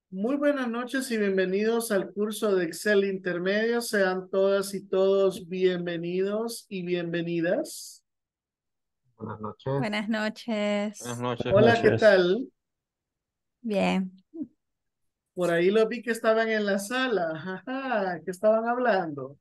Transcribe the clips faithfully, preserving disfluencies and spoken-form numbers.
Muy buenas noches y bienvenidos al curso de Excel Intermedio. Sean todas y todos bienvenidos y bienvenidas. Buenas noches. Buenas Buenas noches. noches. Hola, ¿qué Noches. tal? Bien. Por ahí lo vi que estaban en la sala. Ajá, ¿qué estaban hablando?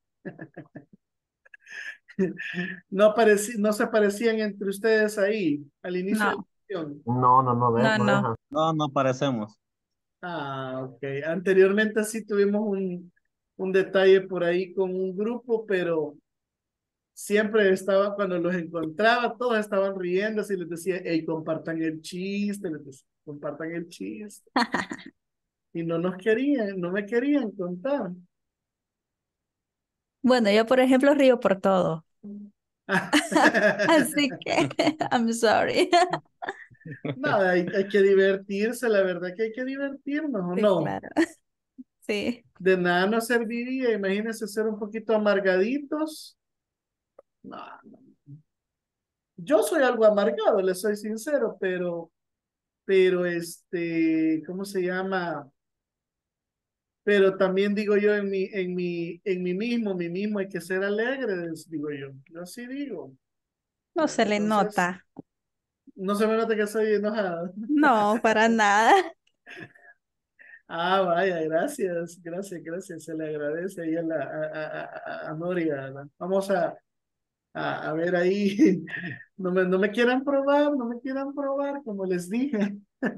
No, apareci- no se aparecían entre ustedes ahí al inicio de la No, sesión. No, no, no, de- no, no no. deja. No, no parecemos. Ah, ok. Anteriormente sí tuvimos un, un detalle por ahí con un grupo, pero siempre estaba, cuando los encontraba, todos estaban riendo, y les decía, hey, compartan el chiste, les decía, compartan el chiste. Y no nos querían, no me querían contar. Bueno, yo por ejemplo río por todo. Así que, I'm sorry. Nada, hay, hay que divertirse, la verdad que hay que divertirnos, ¿o Sí, no? claro. Sí. De nada nos serviría, imagínense ser un poquito amargaditos. No, no. Yo soy algo amargado, les soy sincero, pero, pero este, ¿cómo se llama? Pero también digo yo en mi, en mi, en mí mismo, mí mismo hay que ser alegre, digo yo. Yo así digo. No se Bueno, le entonces, nota. no se me nota que soy enojado. No, para nada. Ah, vaya, gracias, gracias, gracias. Se le agradece ahí a, la, a, a, a, a Noria. ¿No? Vamos a, a, a ver ahí. No me, no me quieran probar, no me quieran probar, como les dije.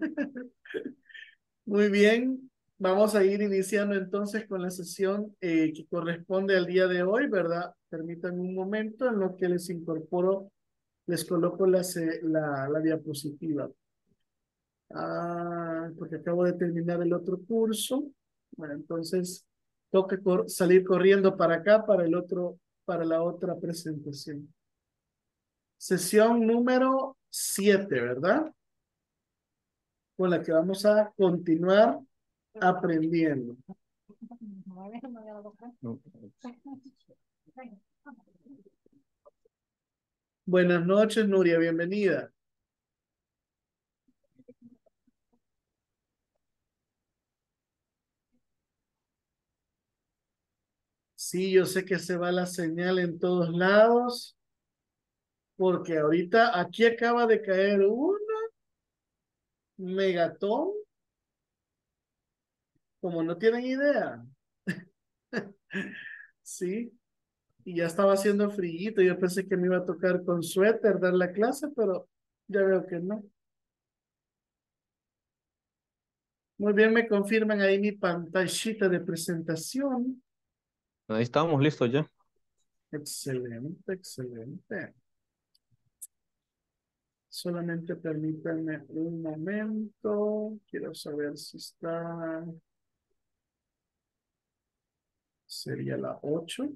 Muy bien, vamos a ir iniciando entonces con la sesión eh, que corresponde al día de hoy, ¿verdad? Permítanme un momento en lo que les incorporo, les coloco la, se- la, la diapositiva. Ah, porque acabo de terminar el otro curso. Bueno, entonces toca cor- salir corriendo para acá, para el otro, para la otra presentación. Sesión número siete, ¿verdad? Con la que vamos a continuar aprendiendo. Buenas noches, Nuria, bienvenida. Sí, yo sé que se va la señal en todos lados, porque ahorita aquí acaba de caer un megatón, como no tienen idea. Sí, y ya estaba haciendo frío. Yo pensé que me iba a tocar con suéter dar la clase, pero ya veo que no. Muy bien, me confirman ahí mi pantallita de presentación. Ahí estamos listos ya. Excelente, excelente. Solamente permítanme un momento. Quiero saber si está. Sería la ocho.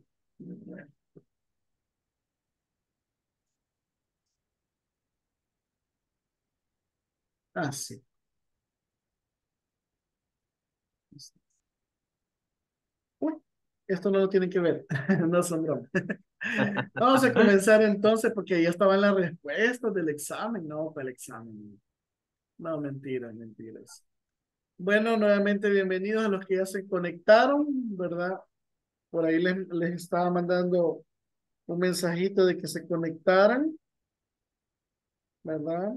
Ah, sí. Uy, esto no lo tienen que ver. No son bromas. Vamos a comenzar entonces porque ya estaban las respuestas del examen. No, para el examen. No, mentiras, mentiras. Bueno, nuevamente bienvenidos a los que ya se conectaron, ¿verdad? Por ahí les, les estaba mandando un mensajito de que se conectaran, ¿verdad?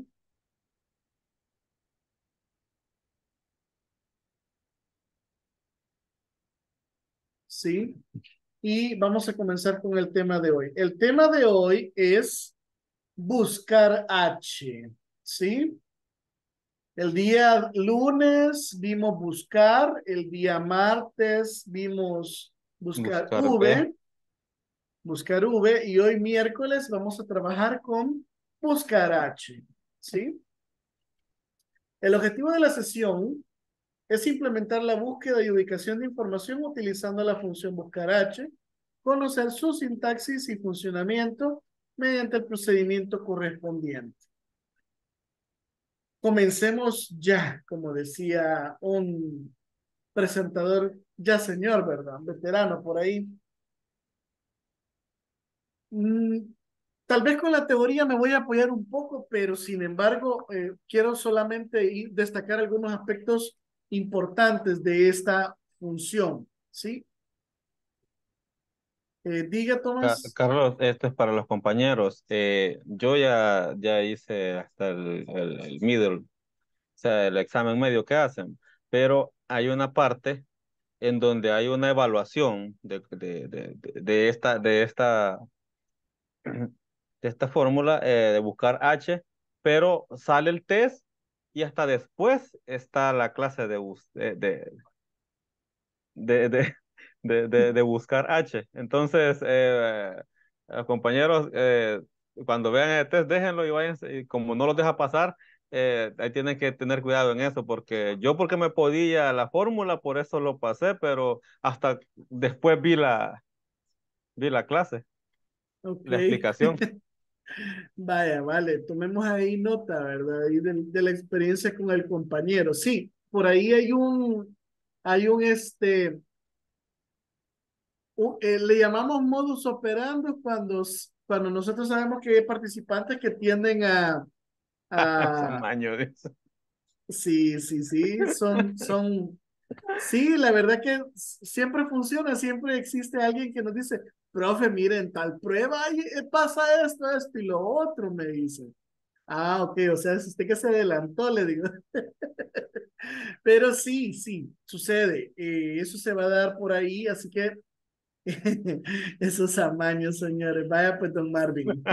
Sí. Y vamos a comenzar con el tema de hoy. El tema de hoy es buscar H, ¿sí? El día lunes vimos buscar, el día martes vimos buscar Buscar B. V, buscar V, y hoy miércoles vamos a trabajar con buscar H, ¿sí? El objetivo de la sesión es implementar la búsqueda y ubicación de información utilizando la función buscar H, conocer su sintaxis y funcionamiento mediante el procedimiento correspondiente. Comencemos ya, como decía un presentador ya señor, ¿verdad? Veterano por ahí. Mm, tal vez con la teoría me voy a apoyar un poco, pero sin embargo, eh, quiero solamente ir, destacar algunos aspectos importantes de esta función, ¿sí? Eh, diga, Ca- Tomás. Carlos, esto es para los compañeros. Eh, yo ya, ya hice hasta el, el, el middle, o sea, el examen medio que hacen, pero hay una parte en donde hay una evaluación de, de, de, de- de esta, de esta, de esta fórmula eh, de buscar H, pero sale el test y hasta después está la clase de, bus- de, de, de, de, de, de- de buscar H. Entonces, eh, eh, compañeros, eh, cuando vean el test, déjenlo y vayan, y como no los deja pasar, eh, ahí tienen que tener cuidado en eso, porque yo porque me podía la fórmula, por eso lo pasé, pero hasta después vi la, vi la clase, Ok. la explicación. Vaya, vale, tomemos ahí nota, ¿verdad? Ahí de, de la experiencia con el compañero. Sí, por ahí hay un, hay un, este, un- eh, le llamamos modus operandi cuando, s- cuando nosotros sabemos que hay participantes que tienden a, a, Samaño, dice. sí, sí, sí, son, son, sí, la verdad que s- siempre funciona, siempre existe alguien que nos dice, profe, miren, tal prueba, ay, eh, pasa esto, esto y lo otro, me dice. Ah, ok, o sea, es usted que se adelantó, le digo. Pero sí, sí, sucede. Eh, eso se va a dar por ahí, así que esos amaños, señores. Vaya pues, don Marvin.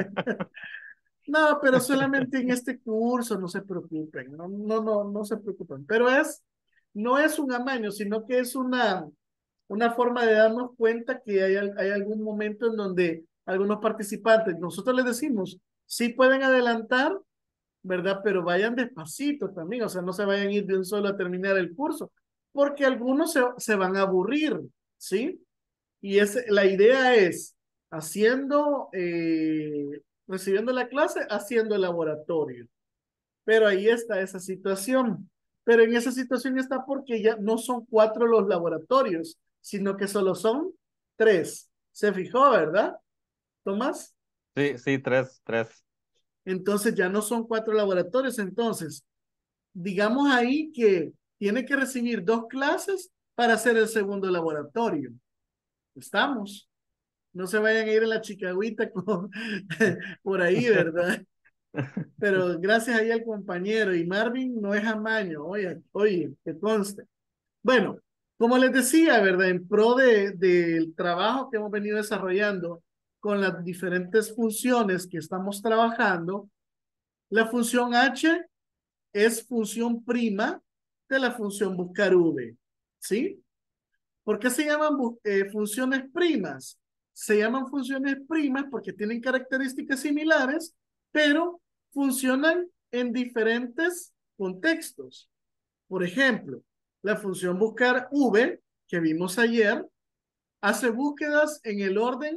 No, pero solamente en este curso, no se preocupen. No, no, no, no se preocupen. Pero es, no es un amaño, sino que es una, una forma de darnos cuenta que hay, al- hay algún momento en donde algunos participantes, nosotros les decimos, sí pueden adelantar, ¿verdad? Pero vayan despacito también, o sea, no se vayan a ir de un solo a terminar el curso, porque algunos se, se van a aburrir, ¿sí? Y es, la idea es haciendo, eh, recibiendo la clase, haciendo el laboratorio. Pero ahí está esa situación. Pero en esa situación está porque ya no son cuatro los laboratorios, sino que solo son tres. Se fijó, ¿verdad, Tomás? Sí, sí, tres, tres. Entonces ya no son cuatro laboratorios. Entonces, digamos ahí que tiene que recibir dos clases para hacer el segundo laboratorio. Estamos. No se vayan a ir a la chicagüita con, por ahí, ¿verdad? Pero gracias ahí al compañero. Y Marvin no es amaño, oye, oye, que conste. Bueno, como les decía, ¿verdad? En pro de, del trabajo que hemos venido desarrollando con las diferentes funciones que estamos trabajando, la función H es función prima de la función buscar V, ¿sí? ¿Por qué se llaman eh, funciones primas? Se llaman funciones primas porque tienen características similares, pero funcionan en diferentes contextos. Por ejemplo, la función buscar V, que vimos ayer, hace búsquedas en el orden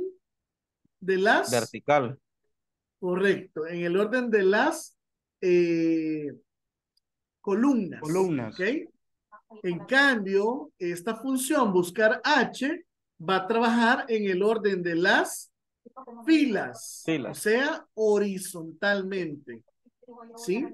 de las, Vertical. correcto, en el orden de las eh, columnas, ¿ok? Columnas. En cambio, esta función buscar H va a trabajar en el orden de las filas, o Filas. sea, horizontalmente, ¿sí?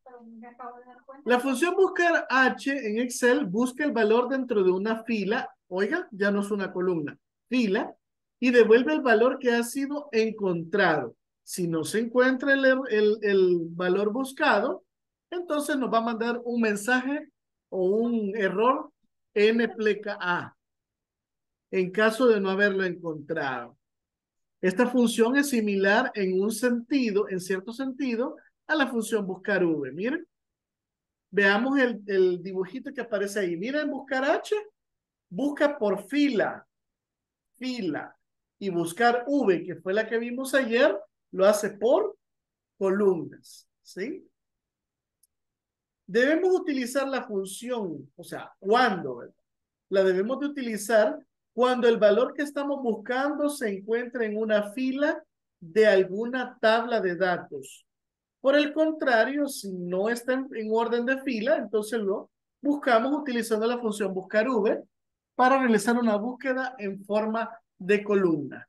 La función buscar H en Excel busca el valor dentro de una fila, oiga, ya no es una columna, fila, y devuelve el valor que ha sido encontrado. Si no se encuentra el, el, el valor buscado, entonces nos va a mandar un mensaje o un error N pleca A, en caso de no haberlo encontrado. Esta función es similar en un sentido, en cierto sentido, a la función buscar V. Miren, veamos el, el dibujito que aparece ahí. Miren, buscar H, busca por fila, fila. Y buscar V, que fue la que vimos ayer, lo hace por columnas, ¿sí? Debemos utilizar la función, o sea, ¿cuándo? ¿Verdad? La debemos de utilizar cuando el valor que estamos buscando se encuentra en una fila de alguna tabla de datos. Por el contrario, si no está en, en orden de fila, entonces lo buscamos utilizando la función buscar V para realizar una búsqueda en forma de columna.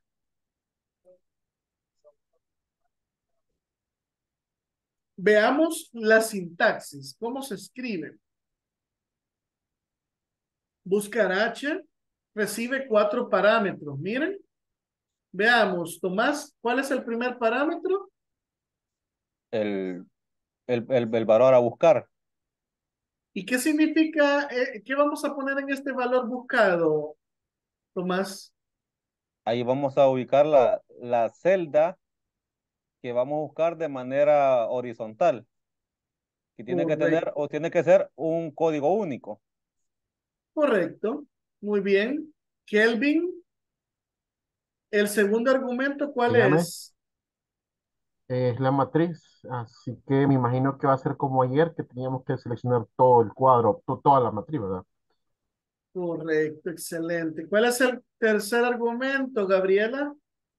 Veamos la sintaxis, cómo se escribe. buscar H, recibe cuatro parámetros. Miren, veamos, Tomás, ¿cuál es el primer parámetro? El, el, el, el valor a buscar. ¿Y qué significa, eh, qué vamos a poner en este valor buscado, Tomás? Ahí vamos a ubicar la, la celda que vamos a buscar de manera horizontal, que tiene que tener Correcto, o tiene que ser un código único. correcto. Muy bien. Kelvin, el segundo argumento, ¿cuál Dígame, es? es la matriz, así que me imagino que va a ser como ayer que teníamos que seleccionar todo el cuadro, to- toda la matriz, ¿verdad? Correcto, excelente. ¿Cuál es el tercer argumento, Gabriela?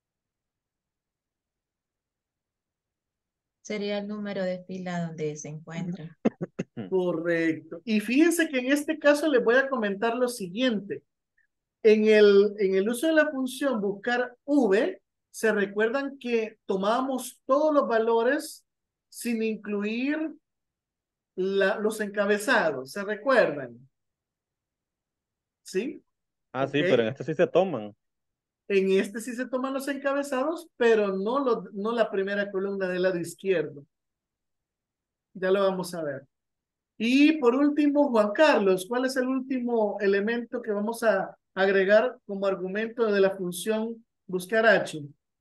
Sería el número de fila donde se encuentra. Correcto. Y fíjense que en este caso les voy a comentar lo siguiente. En el, en el uso de la función buscar V, se recuerdan que tomábamos todos los valores sin incluir la, los encabezados. ¿Se recuerdan? ¿Sí? Ah, Ok. sí, pero en este sí se toman. En este sí se toman los encabezados, pero no, lo, no la primera columna del lado izquierdo. Ya lo vamos a ver. Y por último, Juan Carlos, ¿cuál es el último elemento que vamos a agregar como argumento de la función buscar H?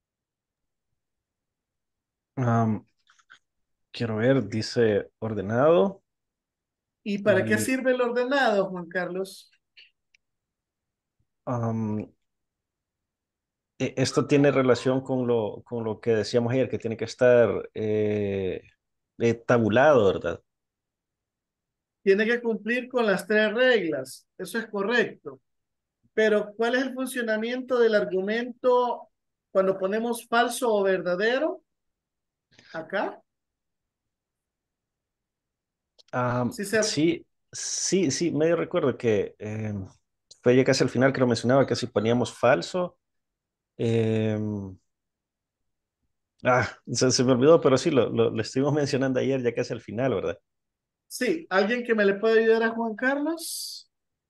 Am, quiero ver, dice ordenado ¿Y para qué y sirve el ordenado, Juan Carlos? am, e- esto tiene relación con lo, con lo que decíamos ayer, que tiene que estar eh, eh, tabulado, ¿verdad? Tiene que cumplir con las tres reglas. Eso es correcto. Pero, ¿cuál es el funcionamiento del argumento cuando ponemos falso o verdadero? Acá. Am, Sí, se, sí, sí, sí, medio recuerdo que em, fue ya casi al final que lo mencionaba, que si poníamos falso, em, ah, se, se me olvidó, pero sí, lo, lo, lo estuvimos mencionando ayer ya casi al final, ¿verdad? sí, ¿alguien que me le pueda ayudar a Juan Carlos?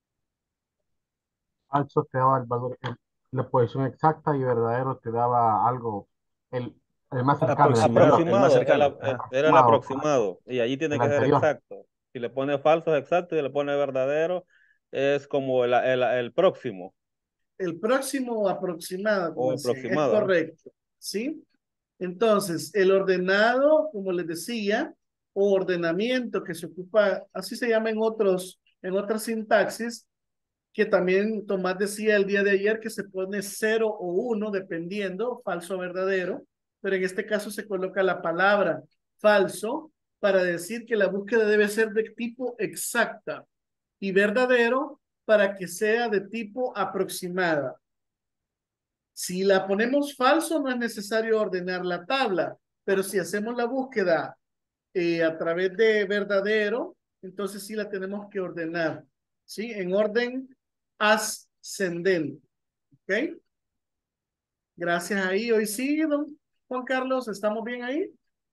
Falso te daba el valor, el- la posición exacta y verdadero te daba algo, el, el más cercano, el Aproximado, anterior, el más Aproximado, el, cercano. a- eh, Ajá. era el aproximado, correcto, aproximado. Y allí tiene el que ser anterior. exacto. Si le pone falso es exacto y si le pone verdadero es como el, el, el próximo El próximo aproximado, como o decía, es aproximado. ¿Ah? correcto, ¿sí? Entonces, el ordenado, como les decía, o ordenamiento que se ocupa, así se llama en otros, en otras sintaxis, que también Tomás decía el día de ayer que se pone cero o uno, dependiendo, falso o verdadero, pero en este caso se coloca la palabra falso para decir que la búsqueda debe ser de tipo exacta y verdadero para que sea de tipo aproximada. Si la ponemos falso, no es necesario ordenar la tabla, pero si hacemos la búsqueda eh, a través de verdadero, entonces sí la tenemos que ordenar, ¿sí? En orden ascendente, ¿ok? Gracias ahí. Hoy sí, don Juan Carlos, ¿estamos bien ahí?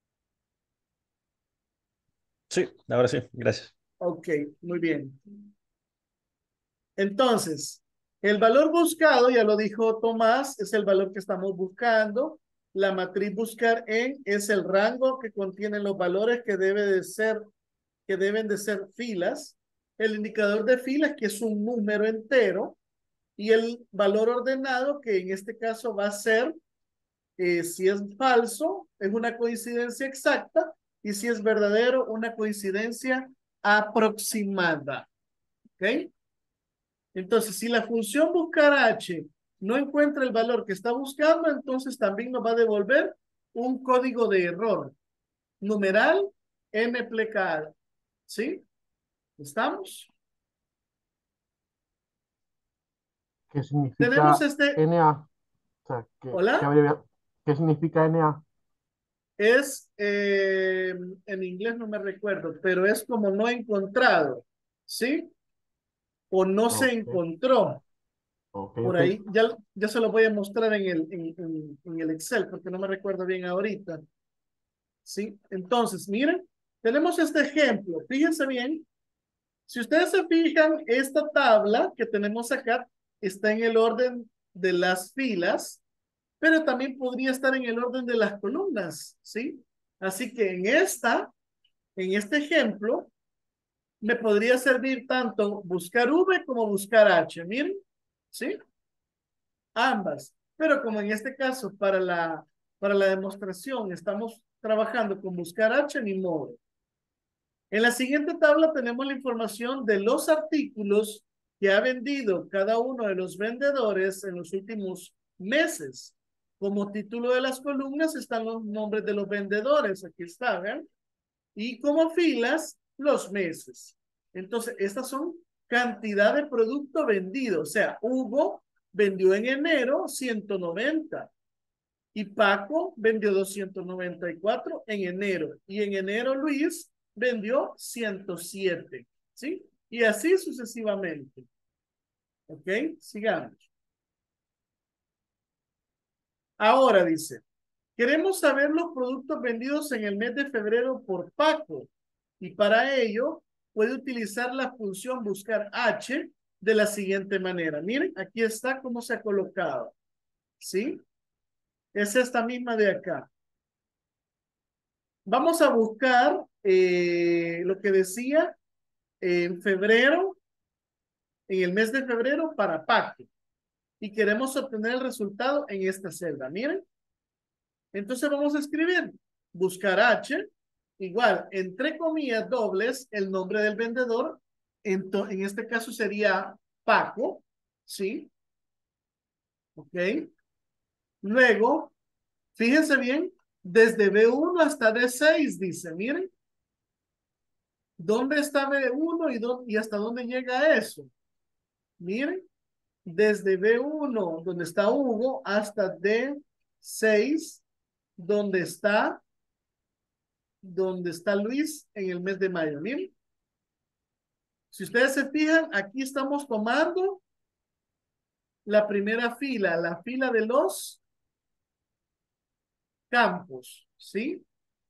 Sí, ahora sí, gracias. Ok, muy bien. Entonces, el valor buscado, ya lo dijo Tomás, es el valor que estamos buscando. La matriz buscar en es el rango que contiene los valores que debe de ser, que deben de ser filas. El indicador de filas, que es un número entero, y el valor ordenado, que en este caso va a ser, eh, si es falso, es una coincidencia exacta, y si es verdadero, una coincidencia aproximada. ¿Ok? Entonces, si la función buscar H no encuentra el valor que está buscando, entonces también nos va a devolver un código de error. Numeral M plecado. ¿Sí? ¿Estamos? ¿Qué Tenemos significa este, N A? O sea, ¿qué, qué, hola, abrevia- ¿qué significa N A? es, eh, en inglés no me recuerdo, pero es como no encontrado. ¿Sí? O no se Ok, encontró. ok, Por ok. ahí, ya, ya se lo voy a mostrar en el, en, en, en el Excel, porque no me recuerdo bien ahorita. ¿Sí? Entonces, miren, tenemos este ejemplo. Fíjense bien, Si ustedes se fijan, esta tabla que tenemos acá está en el orden de las filas, pero también podría estar en el orden de las columnas, ¿sí? Así que en esta, en este ejemplo, me podría servir tanto buscar V como buscar H, miren, ¿sí? Ambas. Pero como en este caso, para la, para la demostración, estamos trabajando con buscar H, ni modo. En la siguiente tabla tenemos la información de los artículos que ha vendido cada uno de los vendedores en los últimos meses. Como título de las columnas están los nombres de los vendedores, aquí está, ¿ven? Y como filas, los meses. Entonces, estas son cantidad de producto vendido. O sea, Hugo vendió en enero ciento noventa y Paco vendió doscientos noventa y cuatro en enero. Y en enero Luis vendió ciento siete, ¿sí? Y así sucesivamente. ¿Ok? Sigamos. Ahora dice, queremos saber los productos vendidos en el mes de febrero por Paco. Y para ello puede utilizar la función buscar H de la siguiente manera. Miren, aquí está cómo se ha colocado. ¿Sí? Es esta misma de acá. Vamos a buscar eh, lo que decía en febrero, en el mes de febrero para Paco. Y queremos obtener el resultado en esta celda. Miren. Entonces vamos a escribir buscar H, igual, entre comillas dobles, el nombre del vendedor. En, en este caso sería Paco, ¿sí? Ok. Luego, fíjense bien, desde B uno hasta D seis, dice, miren. ¿Dónde está B uno y, dónde, y hasta dónde llega eso? Miren, desde B uno, donde está Hugo, hasta D seis, donde está, donde está Luis en el mes de mayo. Miren, si ustedes se fijan, aquí estamos tomando la primera fila, la fila de los campos, ¿sí?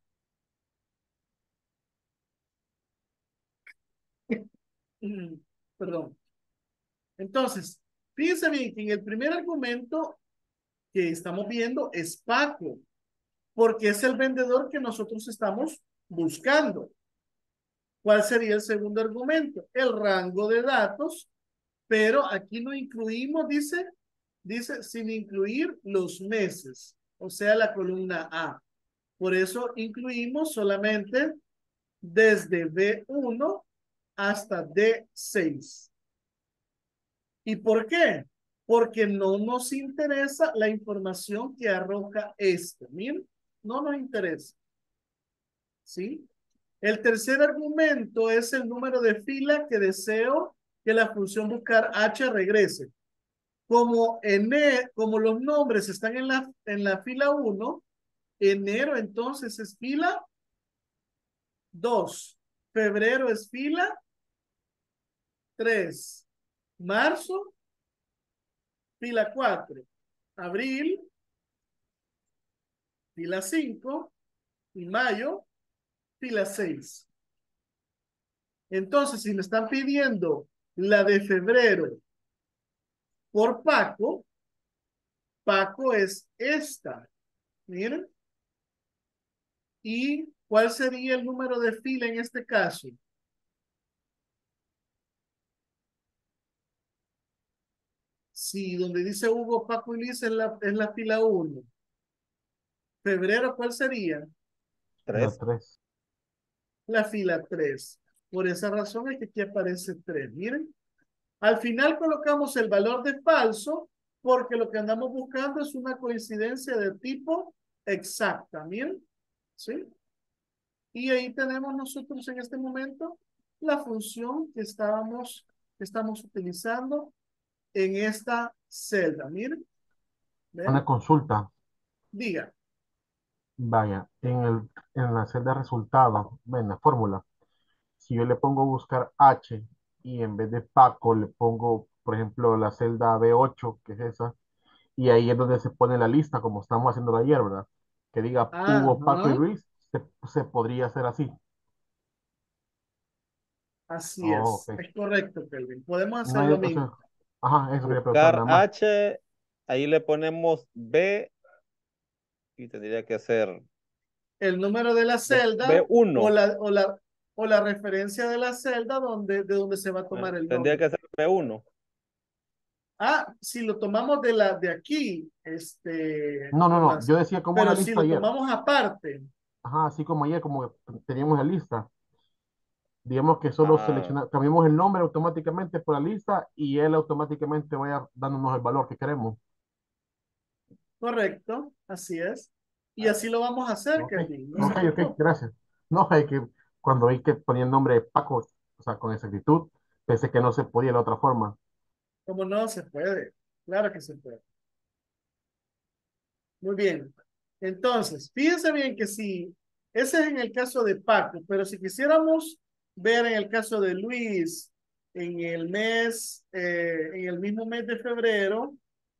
Perdón. Entonces, fíjense bien que en el primer argumento que estamos viendo es Paco, porque es el vendedor que nosotros estamos buscando. ¿Cuál sería el segundo argumento? El rango de datos, pero aquí no incluimos, dice, dice sin incluir los meses, o sea, la columna A. Por eso incluimos solamente desde B uno hasta D seis. ¿Y por qué? Porque no nos interesa la información que arroja esto. Miren, no nos interesa. ¿Sí? El tercer argumento es el número de fila que deseo que la función buscar H regrese. Como, en, como los nombres están en la, en la fila uno, enero entonces es fila dos, febrero es fila tres, marzo fila cuatro, abril fila cinco y mayo fila seis. Entonces, si me están pidiendo la de febrero por Paco, Paco es esta. Miren. ¿Y cuál sería el número de fila en este caso? Sí, donde dice Hugo, Paco y Luis es la, es la fila uno. Febrero, ¿cuál sería? La Tres. tres. La fila tres. Por esa razón es que aquí aparece tres. Miren. Al final colocamos el valor de falso porque lo que andamos buscando es una coincidencia de tipo exacta. Miren. ¿Sí? Y ahí tenemos nosotros en este momento la función que estábamos, que estamos utilizando en esta celda. Miren. ¿Ven? Una consulta. Diga. Vaya, en el, en la celda de resultados, en la fórmula, si yo le pongo buscar H y en vez de Paco le pongo, por ejemplo, la celda B ocho, que es esa, y ahí es donde se pone la lista, como estamos haciendo ayer, ¿verdad? Que diga Hugo, Paco y Ajá. Luis, se, se podría hacer así. Así Oh, es, ok. es correcto, Kelvin. Podemos No hacer hay, lo o sea, mismo. ajá, eso quería preguntar Buscar nada más. H, ahí le ponemos B y tendría que ser El número de la B, celda o B1. la, o la, o la referencia de la celda donde, de donde se va a tomar eh, el Tendría nombre. que ser B uno. Ah, si lo tomamos de la de aquí, este, No, no, no. Tomás, Yo decía como la pero si lista lo ayer. tomamos aparte, Ajá, así como ayer, como teníamos la lista. Digamos que solo Ah, selecciona, cambiamos el nombre automáticamente por la lista y él automáticamente vaya dándonos el valor que queremos. correcto, así es. Y a así ver. lo vamos a hacer, Ok, Kelvin, no se ok, ok, preocupe. gracias. No, es que cuando vi que ponía el nombre de Paco, o sea, con exactitud, pensé que no se podía de la otra forma. ¿Cómo no se puede? Claro que se puede. Muy bien. Entonces, fíjense bien que si, ese es en el caso de Paco, pero si quisiéramos ver en el caso de Luis, en el mes, eh, en el mismo mes de febrero,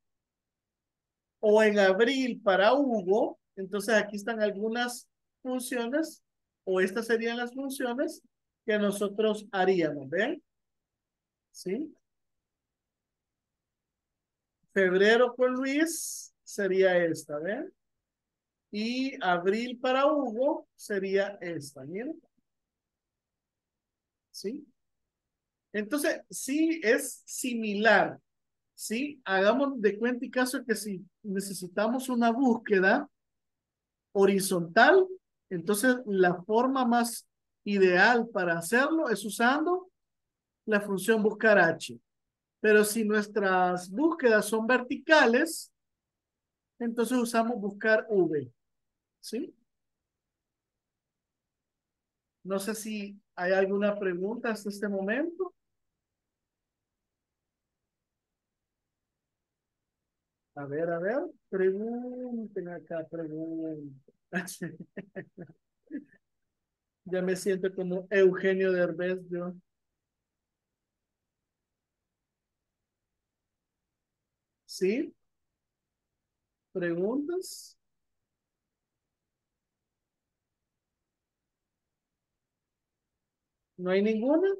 o en abril para Hugo, entonces aquí están algunas funciones, o estas serían las funciones que nosotros haríamos, ¿ven? ¿Sí? Febrero con Luis sería esta, ¿ven? Y abril para Hugo sería esta, miren. ¿Sí? Entonces, sí es similar, ¿sí? Hagamos de cuenta y caso que si necesitamos una búsqueda horizontal, entonces la forma más ideal para hacerlo es usando la función buscar H. Pero si nuestras búsquedas son verticales, entonces usamos buscar V, ¿sí? No sé si hay alguna pregunta hasta este momento. A ver, a ver, pregunten acá, pregunten. Ya me siento como Eugenio Derbez, yo. ¿Sí? ¿Preguntas? ¿No hay ninguna?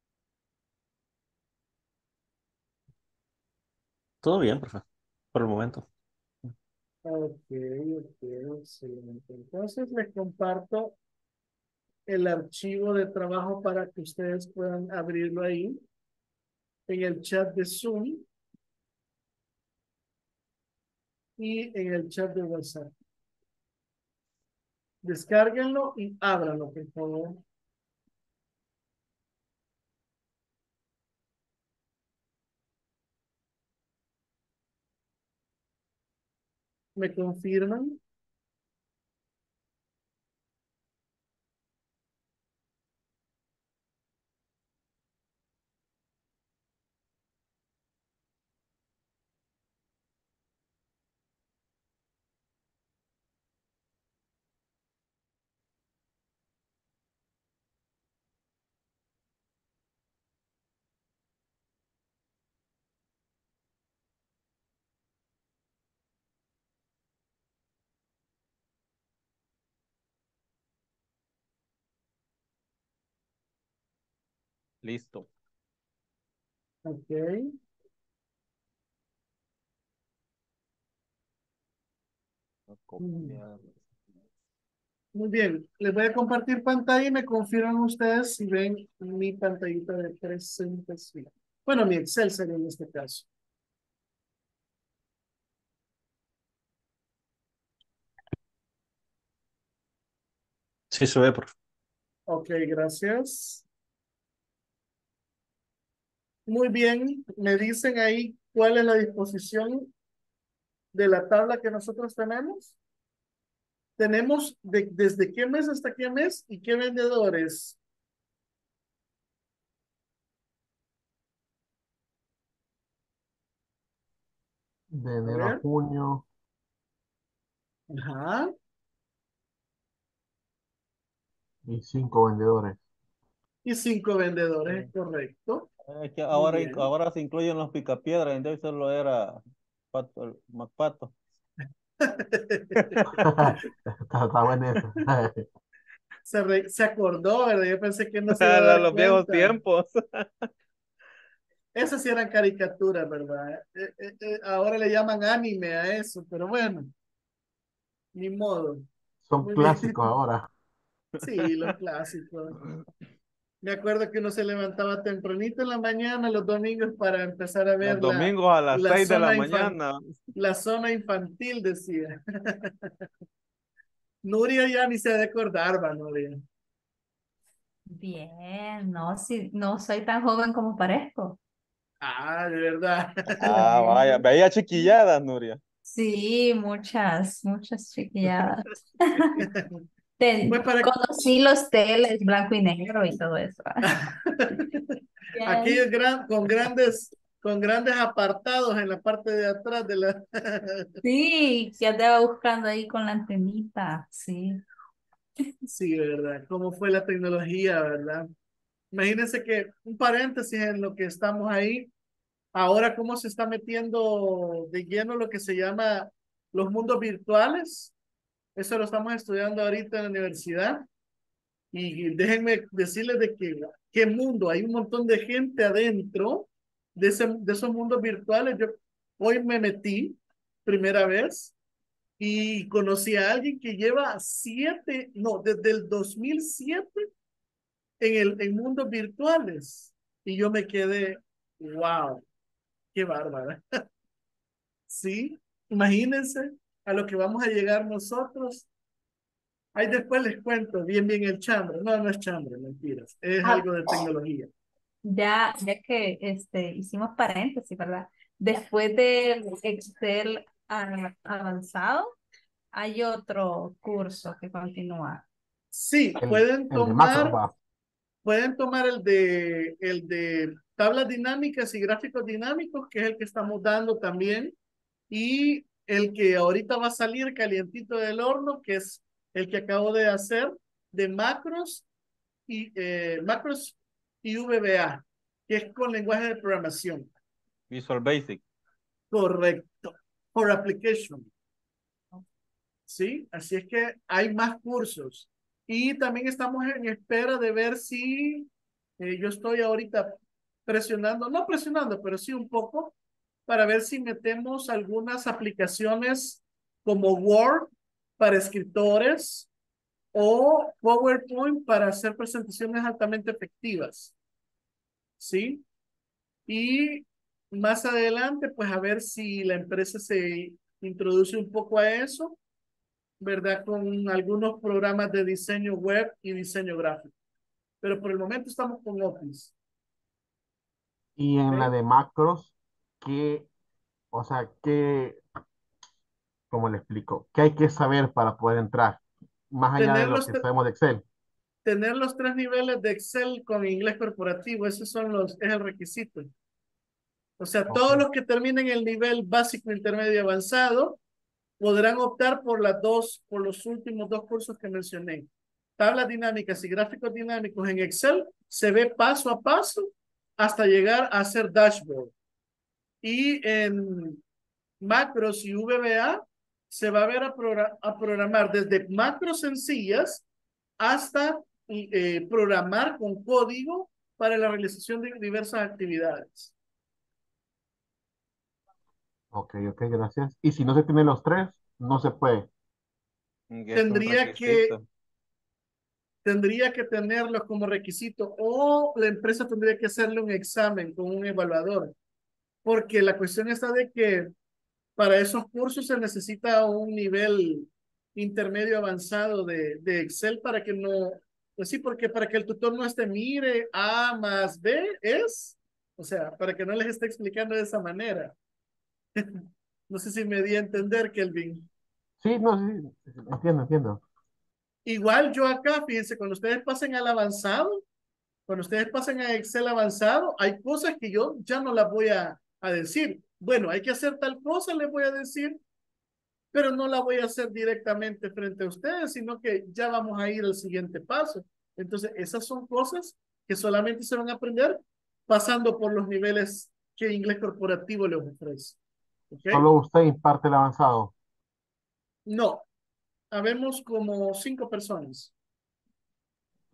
Todo bien, profe, por el momento. Ok, ok, excelente. Entonces les comparto el archivo de trabajo para que ustedes puedan abrirlo ahí en el chat de Zoom y en el chat de WhatsApp. Descárguenlo y ábranlo, por favor. ¿Me confirman? Listo. Ok. Mm. Copiar. Muy bien, les voy a compartir pantalla y me confirman ustedes si ven mi pantallita de presentación. Bueno, mi Excel sería en este caso. Sí, se ve, profe. Ok, gracias. Muy bien, me dicen ahí cuál es la disposición de la tabla que nosotros tenemos. Tenemos de, desde qué mes hasta qué mes y qué vendedores. De A enero a ver, junio ajá, y cinco vendedores. y cinco vendedores, es Sí. correcto. Es que Muy ahora, bien. ahora se incluyen los picapiedras, entonces solo era Pato, el Macpato. Está, está buena esa. Se, re- se acordó, ¿verdad? Yo pensé que no se iba a Los dar los viejos cuenta. tiempos. Esas sí eran caricaturas, ¿verdad? Eh, eh, eh, ahora le llaman anime a eso, pero bueno, ni modo. Son Muy bien. clásicos ahora. Sí, los clásicos. Me acuerdo que uno se levantaba tempranito en la mañana los domingos para empezar a Los ver la, domingos a las la seis de la zona infan- mañana. la zona infantil, decía. Nuria ya ni se ha de acordar, va, Nuria. Bien, no, sí, no soy tan joven como parezco. Ah, de verdad. Ah, vaya, veía chiquilladas, Nuria. Sí, muchas, muchas chiquilladas. Te- Pues para conocí los teles blanco y negro y todo eso. aquellos Bien. gran, con grandes, con grandes apartados en la parte de atrás de la. Sí, que andaba buscando ahí con la antenita, sí. Sí, verdad. ¿Cómo fue la tecnología, verdad? Imagínense que un paréntesis en lo que estamos ahí. Ahora, cómo se está metiendo de lleno lo que se llama los mundos virtuales. Eso lo estamos estudiando ahorita en la universidad. Y déjenme decirles de que qué mundo, hay un montón de gente adentro de, ese, de esos mundos virtuales. Yo hoy me metí, primera vez, y conocí a alguien que lleva siete, no, desde el dos mil siete en, el, en mundos virtuales. Y yo me quedé, wow, qué bárbara. Sí, imagínense a lo que vamos a llegar nosotros. Ahí después les cuento bien, bien el chambre. No, no es chambre, mentiras. Es Ah, algo de tecnología. ya, ya que este, hicimos paréntesis, ¿verdad? Después del Excel ah, avanzado, hay otro curso que continúa. Sí, El, pueden el de macros tomar, va. pueden tomar el de, el de tablas dinámicas y gráficos dinámicos, que es el que estamos dando también, y el que ahorita va a salir calientito del horno, que es el que acabo de hacer, de macros y eh, macros y V B A, que es con lenguaje de programación. Visual Basic. Correcto. For application. ¿Sí? Así es que hay más cursos. Y también estamos en espera de ver si eh, yo estoy ahorita presionando, no presionando, pero sí un poco, para ver si metemos algunas aplicaciones como Word para escritores o PowerPoint para hacer presentaciones altamente efectivas. ¿Sí? Y más adelante, pues a ver si la empresa se introduce un poco a eso, ¿verdad? Con algunos programas de diseño web y diseño gráfico. Pero por el momento estamos con Office. Y en la ¿Ok? de macros, ¿qué, o sea, qué, cómo le explico? ¿Qué hay que saber para poder entrar? Más allá de Tener lo los, que tre- sabemos de Excel. tener los tres niveles de Excel con inglés corporativo, esos son los, es el requisito. O sea, Ok. todos los que terminen el nivel básico, intermedio y avanzado podrán optar por las dos, por los últimos dos cursos que mencioné. Tablas dinámicas y gráficos dinámicos en Excel se ve paso a paso hasta llegar a hacer dashboard. Y en macros y V B A se va a ver a, progra- a programar desde macros sencillas hasta eh, programar con código para la realización de diversas actividades. Ok, ok, gracias. Y si no se tienen los tres, no se puede. Que es un Tendría que requisito. tendría que tenerlos como requisito o la empresa tendría que hacerle un examen con un evaluador, porque la cuestión está de que para esos cursos se necesita un nivel intermedio avanzado de, de Excel para que no, pues sí, porque para que el tutor no esté, mire, A más B es, o sea, para que no les esté explicando de esa manera. No sé si me di a entender, Kelvin. Sí, no, sí, sí, entiendo, entiendo. Igual yo acá, fíjense, cuando ustedes pasen al avanzado, cuando ustedes pasen a Excel avanzado, hay cosas que yo ya no las voy a, a decir. Bueno, hay que hacer tal cosa, les voy a decir, pero no la voy a hacer directamente frente a ustedes, sino que ya vamos a ir al siguiente paso. Entonces, esas son cosas que solamente se van a aprender pasando por los niveles que inglés corporativo les ofrece. ¿Ok? Solo usted imparte el avanzado. No, habemos como cinco personas.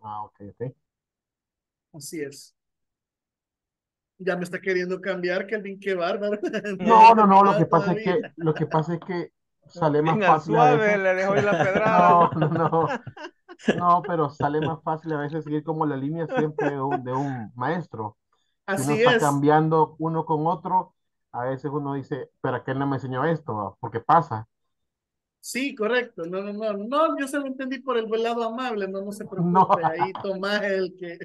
Ah, ok, ok. Así es. Ya me está queriendo cambiar, Kelvin, qué bárbaro. No No, he no, no, lo que terminado pasa es todavía. que, lo que pasa es que sale más Bien al fácil a suave veces. le dejó ir la pedrada. No, no, no, no, pero sale más fácil a veces seguir como la línea siempre de un, de un maestro. Si uno Así está es. cambiando uno con otro, a veces uno dice, ¿pero qué no me enseñó esto? ¿Va? Porque pasa. Sí, correcto. No, no, no, no, yo se lo entendí por el lado amable, no, no se No, preocupe. Ahí Tomás es el que,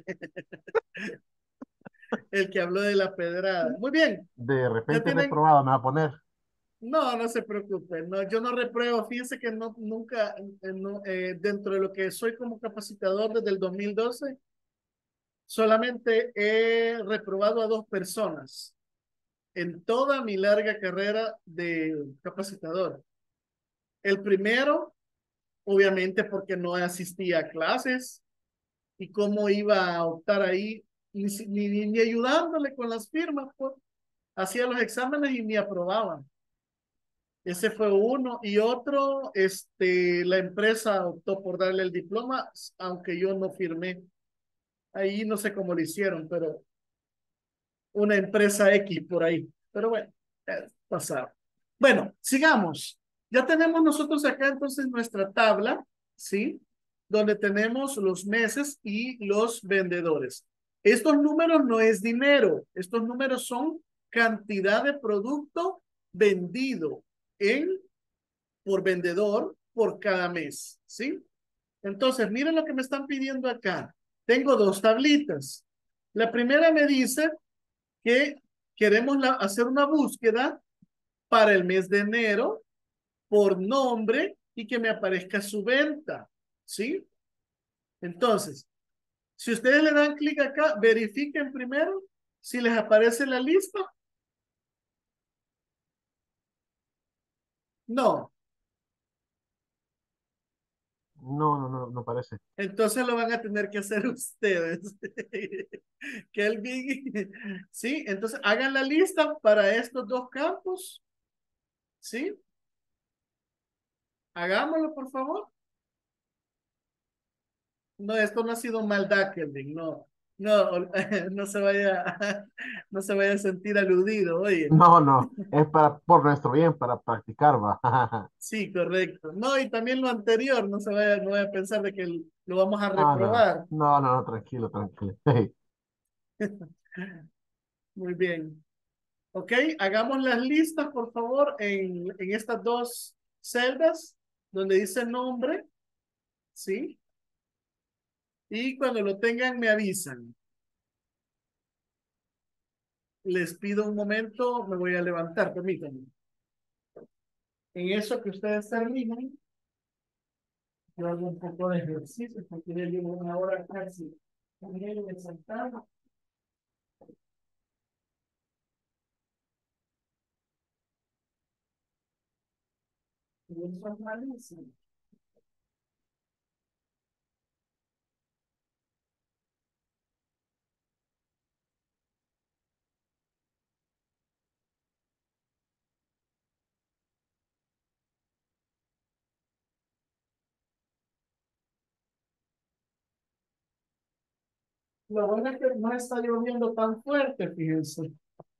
el que habló de la pedrada. Muy bien, de ya repente tienen, reprobado me va a poner. no, no se preocupe. No, yo no repruebo. Fíjense que no, nunca, eh, no, eh, dentro de lo que soy como capacitador desde el dos mil doce, solamente he reprobado a dos personas en toda mi larga carrera de capacitador. El primero, obviamente, porque no asistía a clases y cómo iba a optar ahí, ni, ni, ni ayudándole con las firmas, pues, hacía los exámenes y ni aprobaban. Ese fue uno. Y otro, este, la empresa optó por darle el diploma, aunque yo no firmé. Ahí no sé cómo lo hicieron, pero una empresa X por ahí. Pero bueno, eh, pasaba. Bueno, sigamos. Ya tenemos nosotros acá entonces nuestra tabla, ¿sí? Donde tenemos los meses y los vendedores. Estos números no es dinero, estos números son cantidad de producto vendido en por vendedor por cada mes, ¿sí? Entonces, miren lo que me están pidiendo acá. Tengo dos tablitas. La primera me dice que queremos la, hacer una búsqueda para el mes de enero por nombre y que me aparezca su venta, ¿sí? Entonces, si ustedes le dan clic acá, verifiquen primero si les aparece la lista. No, No, no, no, no parece. entonces lo van a tener que hacer ustedes. Kelvin, ¿sí? Entonces hagan la lista para estos dos campos, ¿sí? Hagámoslo, por favor. No, esto no ha sido maldad, Kelvin, no. No, no se vaya, no se vaya a sentir aludido, oye. No, no, es para, por nuestro bien, para practicar, va. Sí, correcto. No, y también lo anterior, no se vaya, no vaya a pensar de que lo vamos a Ah, no, reprobar. no, no, no, tranquilo, tranquilo. Muy bien. Ok, hagamos las listas, por favor, en, en estas dos celdas donde dice nombre, ¿sí? Y cuando lo tengan, me avisan. Les pido un momento, me voy a levantar, permítanme. En eso que ustedes terminan, yo hago un poco de ejercicio, porque ya llevo una hora casi también sentado. Y eso es malísimo. Lo bueno es que no está lloviendo tan fuerte, fíjense.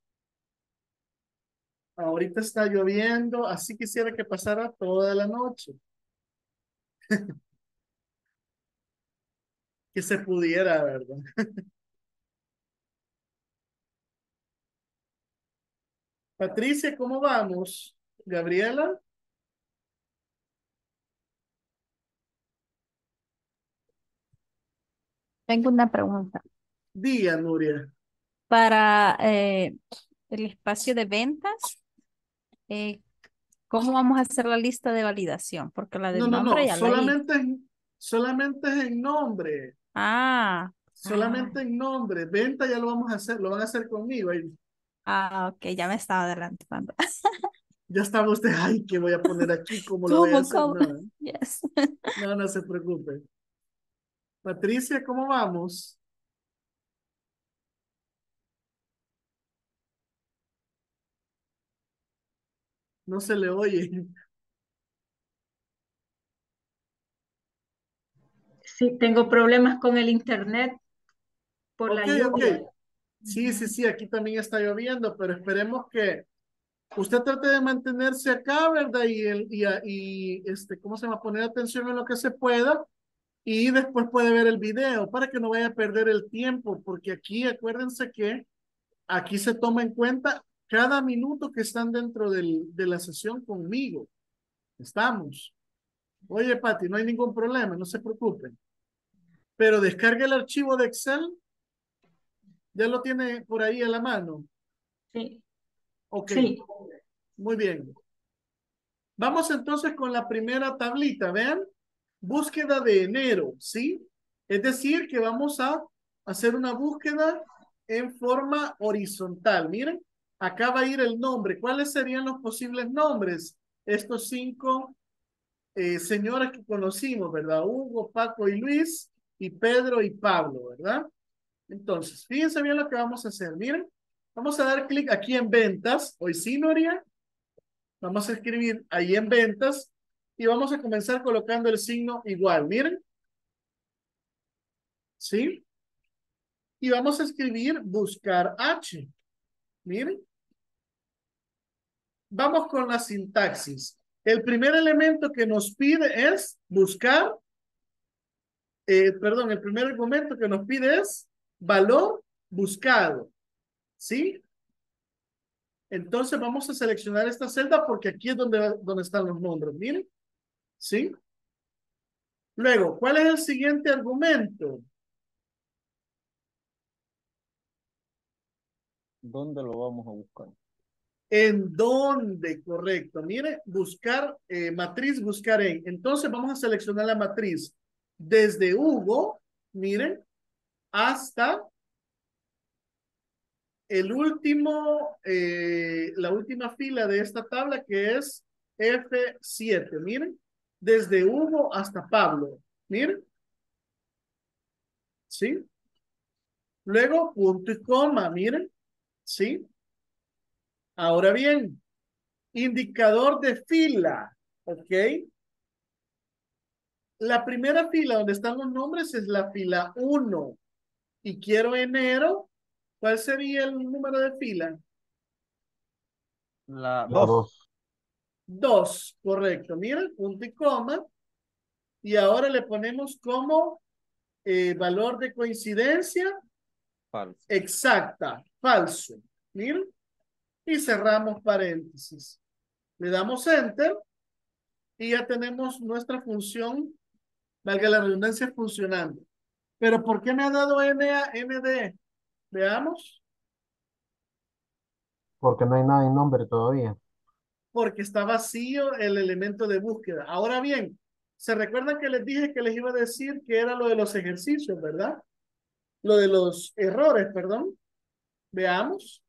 Ahorita está lloviendo, así quisiera que pasara toda la noche. Que se pudiera, ¿verdad? Patricia, ¿cómo vamos? Gabriela, Tengo una pregunta. día, Nuria. Para eh, el espacio de ventas, eh, ¿cómo vamos a hacer la lista de validación? Porque la No, del no, nombre no, ya la hice. solamente, en- solamente es en nombre. Ah, ah, Solamente en nombre. Venta ya lo vamos a hacer, lo van a hacer conmigo. Ahí ah, ok, ya me estaba adelantando. ya estaba usted, ay, ¿qué voy a poner aquí? ¿Cómo lo voy a ¿Cómo, hacer? cómo? No, Yes. no, no se preocupe. Patricia, ¿cómo vamos? No se le oye. Sí, tengo problemas con el internet por Ok, la ok. lluvia. Sí, sí, sí, aquí también está lloviendo, pero esperemos que usted trate de mantenerse acá, ¿verdad? Y, el, y, a- y este, ¿cómo se va a poner atención en lo que se pueda? Y después puede ver el video para que no vaya a perder el tiempo, porque aquí acuérdense que aquí se toma en cuenta cada minuto que están dentro del, de la sesión conmigo. Estamos. Oye, Pati, no hay ningún problema, no se preocupen. Pero descargue el archivo de Excel, ya lo tiene por ahí a la mano. Sí, Ok, sí. muy bien. Vamos entonces con la primera tablita, vean. Búsqueda de enero, ¿sí? Es decir, que vamos a hacer una búsqueda en forma horizontal. Miren, acá va a ir el nombre. ¿Cuáles serían los posibles nombres? Estos cinco eh, señores que conocimos, ¿verdad? Hugo, Paco y Luis, y Pedro y Pablo, ¿verdad? Entonces, fíjense bien lo que vamos a hacer. Miren, vamos a dar clic aquí en ventas. Hoy sí, Noria. Vamos a escribir ahí en ventas y vamos a comenzar colocando el signo igual. Miren, ¿sí? Y vamos a escribir buscar H. Miren, vamos con la sintaxis. El primer elemento que nos pide es buscar, eh, perdón, el primer argumento que nos pide es valor buscado. ¿Sí? Entonces vamos a seleccionar esta celda porque aquí es donde, donde están los nombres. Miren, ¿sí? Luego, ¿cuál es el siguiente argumento? ¿Dónde lo vamos a buscar? ¿En dónde? Correcto. Mire, buscar, eh, matriz, buscar en. Entonces vamos a seleccionar la matriz desde Hugo, miren, hasta el último, eh, la última fila de esta tabla que es F siete. Miren, desde Hugo hasta Pablo. Miren, ¿sí? Luego, punto y coma, miren, ¿sí? Ahora bien, indicador de fila, ¿ok? La primera fila donde están los nombres es la fila uno. Y quiero enero. ¿Cuál sería el número de fila? La La dos. dos. Dos, correcto. Miren, punto y coma. Y ahora le ponemos como eh, valor de coincidencia Falso. exacta, falso. Miren. Y cerramos paréntesis. Le damos enter y ya tenemos nuestra función, valga la redundancia, funcionando. Pero ¿por qué me ha dado N A, N D? Veamos. Porque no hay nada en nombre todavía. Porque está vacío el elemento de búsqueda. Ahora bien, ¿se recuerdan que les dije que les iba a decir que era lo de los ejercicios, verdad? Lo de los errores, perdón. Veamos.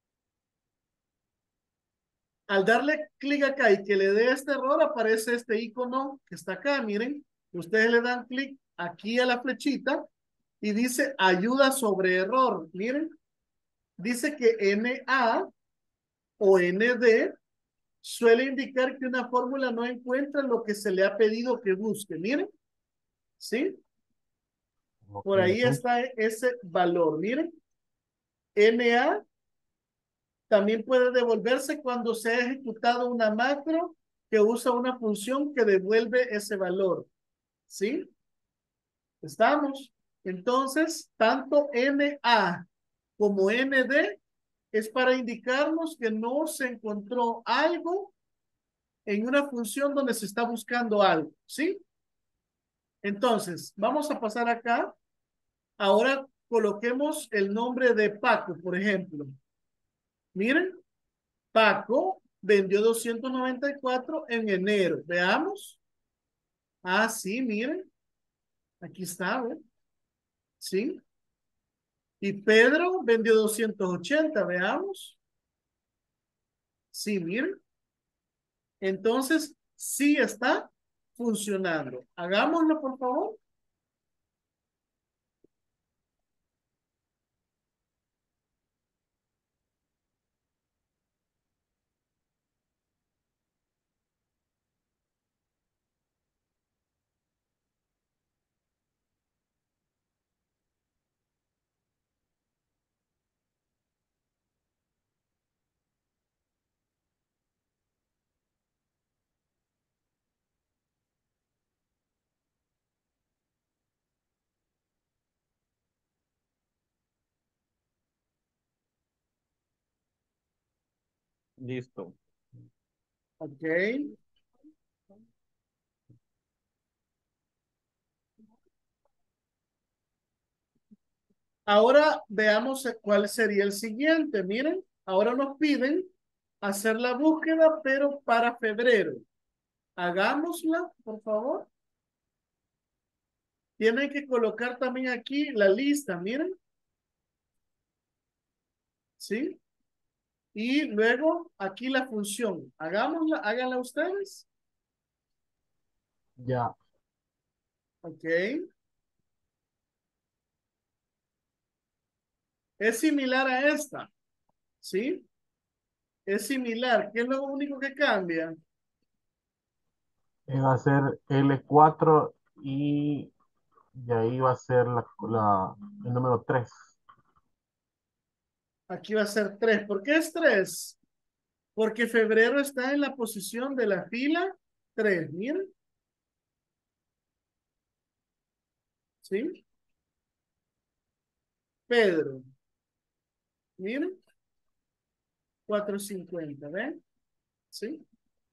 Al darle clic acá y que le dé este error, aparece este icono que está acá, miren. Ustedes le dan clic aquí a la flechita y dice ayuda sobre error. Miren, dice que N A o N D suele indicar que una fórmula no encuentra lo que se le ha pedido que busque. Miren, ¿sí? Ok, Por ahí ok. está ese valor. Miren, N A también puede devolverse cuando se ha ejecutado una macro que usa una función que devuelve ese valor. ¿Sí? ¿Estamos? Entonces, tanto N A como N D es para indicarnos que no se encontró algo en una función donde se está buscando algo. ¿Sí? Entonces, vamos a pasar acá. Ahora coloquemos el nombre de Paco, por ejemplo. Miren, Paco vendió doscientos noventa y cuatro en enero. Veamos. Ah, sí, miren. Aquí está, ¿ve? Sí. Y Pedro vendió doscientos ochenta. Veamos. Sí, miren. Entonces, sí está funcionando. Hagámoslo, por favor. Listo. Ok. Ahora veamos cuál sería el siguiente. Miren, ahora nos piden hacer la búsqueda, pero para febrero. Hagámosla, por favor. Tienen que colocar también aquí la lista, miren. ¿Sí? Y luego aquí la función. Hagámosla, háganla ustedes. Ya. Ok. Es similar a esta. ¿Sí? Es similar. ¿Qué es lo único que cambia? Eh, Va a ser L cuatro y, y ahí va a ser la, la- el número tres. Aquí va a ser tres. ¿Por qué es tres? Porque febrero está en la posición de la fila tres. Miren. ¿Sí? Pedro. Miren. cuatrocientos cincuenta. ¿Ven? ¿Sí?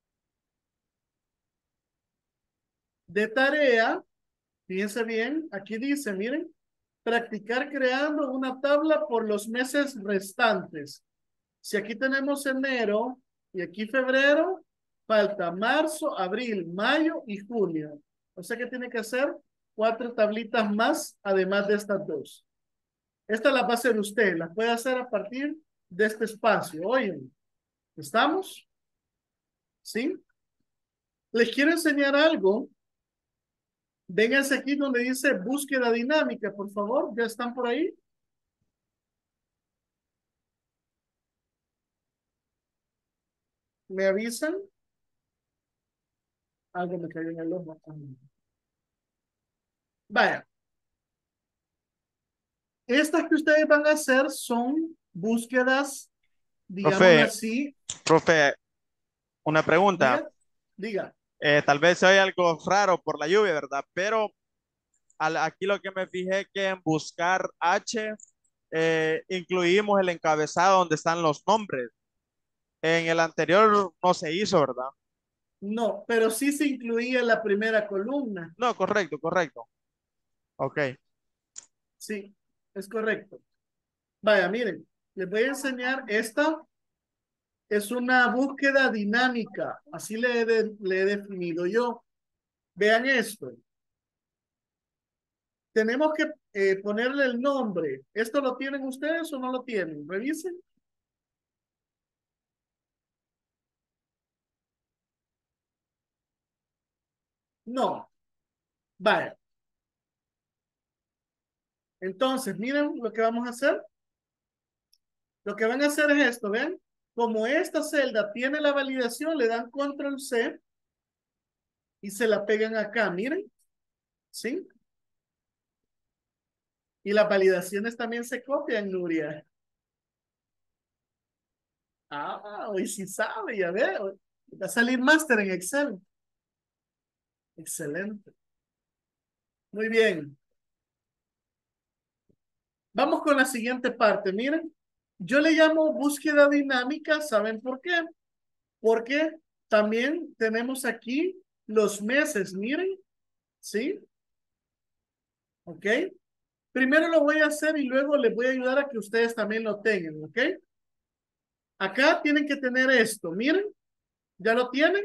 De tarea, fíjense bien, aquí dice, miren, practicar creando una tabla por los meses restantes. Si aquí tenemos enero y aquí febrero, falta marzo, abril, mayo y junio. O sea que tiene que hacer cuatro tablitas más, además de estas dos. Esta la va a hacer usted, la puede hacer a partir de este espacio. Oyen, ¿estamos? ¿Sí? Les quiero enseñar algo. Vénganse aquí donde dice búsqueda dinámica, por favor. ¿Ya están por ahí? ¿Me avisan? Algo me cayó en el ojo. Vaya. Estas que ustedes van a hacer son búsquedas, digámoslo Profe, así. profe, una pregunta. Diga, diga. Eh, tal vez hay algo raro por la lluvia, ¿verdad? Pero al- aquí lo que me fijé que en buscar H eh, incluimos el encabezado donde están los nombres. En el anterior no se hizo, ¿verdad? No, pero sí se incluía en la primera columna. No, correcto, correcto. Ok. Sí, es correcto. Vaya, miren, les voy a enseñar esta. Es una búsqueda dinámica. Así le he, de- le he definido yo. Vean esto. Tenemos que eh, ponerle el nombre. ¿Esto lo tienen ustedes o no lo tienen? Revisen. No. Vaya. Entonces, miren lo que vamos a hacer. Lo que van a hacer es esto, ¿ven? Como esta celda tiene la validación, le dan control C y se la pegan acá, miren. ¿Sí? Y las validaciones también se copian, Nuria. Ah, hoy sí sabe, ya veo. Va a salir máster en Excel. Excelente. Muy bien. Vamos con la siguiente parte. Miren, yo le llamo búsqueda dinámica. ¿Saben por qué? Porque también tenemos aquí los meses. Miren, ¿sí? ¿Ok? Primero lo voy a hacer y luego les voy a ayudar a que ustedes también lo tengan. ¿Ok? Acá tienen que tener esto. Miren, ¿ya lo tienen?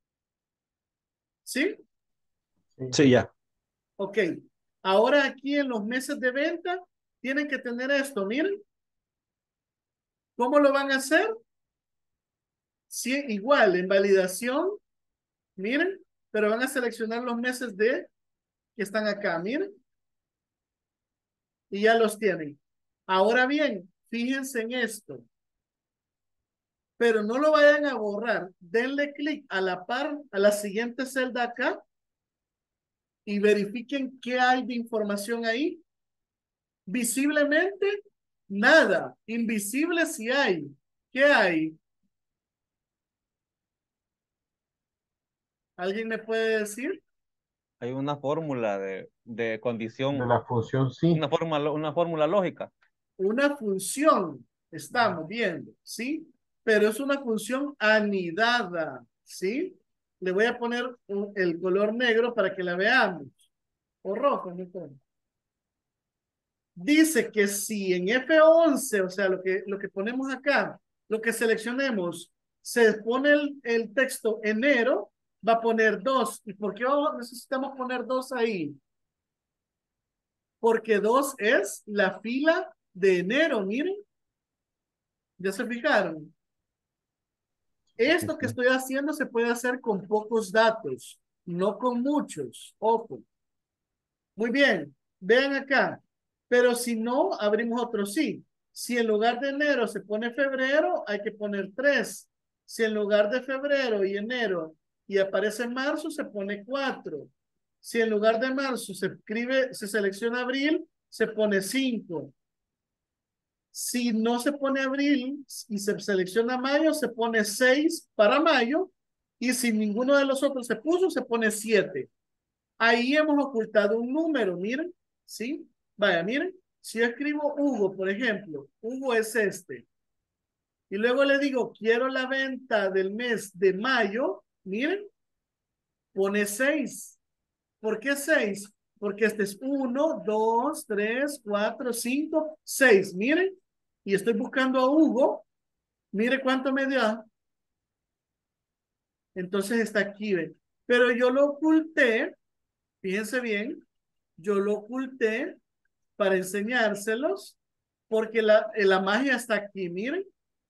¿Sí? Sí. Sí, ya. Ok. Ahora aquí en los meses de venta tienen que tener esto. Miren. ¿Cómo lo van a hacer? Sí, igual, en validación. Miren. Pero van a seleccionar los meses de que están acá. Miren. Y ya los tienen. Ahora bien, fíjense en esto. Pero no lo vayan a borrar. Denle clic a la par, a la siguiente celda acá y verifiquen qué hay de información ahí. Visiblemente, nada. Invisible si hay. ¿Qué hay? ¿Alguien me puede decir? Hay una fórmula de, de De condición, la función sí. una fórmula, una fórmula lógica. Una función. Estamos viendo, ¿sí? pero es una función anidada, ¿sí? Le voy a poner un- el color negro para que la veamos. O rojo, no sé. Dice que si en F once, o sea, lo que, lo que ponemos acá, lo que seleccionemos, se pone el, el texto enero, va a poner dos. ¿Y por qué vamos- necesitamos poner dos ahí? Porque dos es la fila de enero, miren. ¿Ya se fijaron? Sí, Esto que sí. estoy haciendo se puede hacer con pocos datos, no con muchos. Ojo. Muy bien, vean acá. Pero si no, abrimos otro sí. Si en lugar de enero se pone febrero, hay que poner tres. Si en lugar de febrero y enero y aparece marzo, se pone cuatro. Si en lugar de marzo se escribe, se selecciona abril, se pone cinco. Si no se pone abril y se selecciona mayo, se pone seis para mayo. Y si ninguno de los otros se puso, se pone siete. Ahí hemos ocultado un número, miren, ¿sí? Vaya, miren, si yo escribo Hugo, por ejemplo, Hugo es este, y luego le digo, quiero la venta del mes de mayo, miren, pone seis. ¿Por qué seis? Porque este es uno, dos, tres, cuatro, cinco, seis, miren, y estoy buscando a Hugo, mire cuánto me da, entonces está aquí, ¿ven? Pero yo lo oculté, fíjense bien, yo lo oculté para enseñárselos, porque la, la magia está aquí. Miren,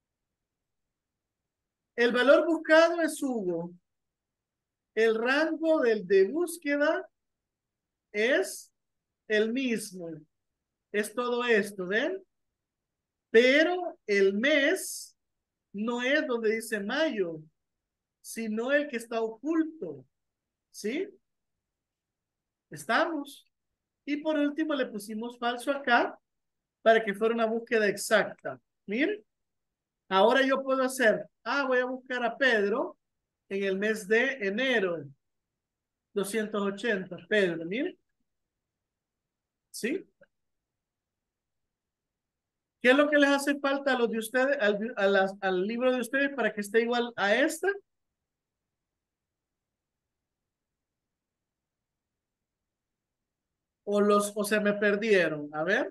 el valor buscado es Hugo. El rango del de búsqueda es el mismo. Es todo esto, ¿ven? Pero el mes no es donde dice mayo, sino el que está oculto. ¿Sí? Estamos. Y por último le pusimos falso acá para que fuera una búsqueda exacta. Miren. Ahora yo puedo hacer, ah, voy a buscar a Pedro en el mes de enero, doscientos ochenta. Pedro, mire, ¿sí? ¿Qué es lo que les hace falta a los de ustedes, al, a las, al libro de ustedes para que esté igual a esta? O los, o se me perdieron. A ver,